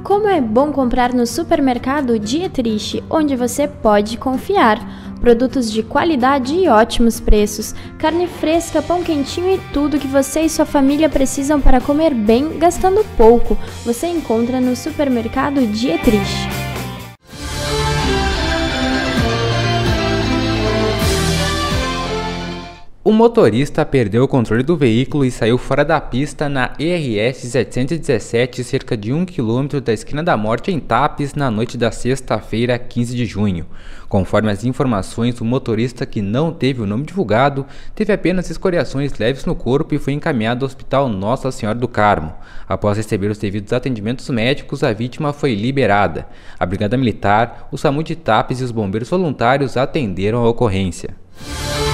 Como é bom comprar no supermercado Dietrich, onde você pode confiar. Produtos de qualidade e ótimos preços, carne fresca, pão quentinho e tudo que você e sua família precisam para comer bem, gastando pouco. Você encontra no supermercado Dietrich. O motorista perdeu o controle do veículo e saiu fora da pista na ERS 717, cerca de 1 km da Esquina da Morte, em Tapes, na noite da sexta-feira, 15 de junho. Conforme as informações, o motorista, que não teve o nome divulgado, teve apenas escoriações leves no corpo e foi encaminhado ao Hospital Nossa Senhora do Carmo. Após receber os devidos atendimentos médicos, a vítima foi liberada. A Brigada Militar, o SAMU de Tapes e os bombeiros voluntários atenderam a ocorrência.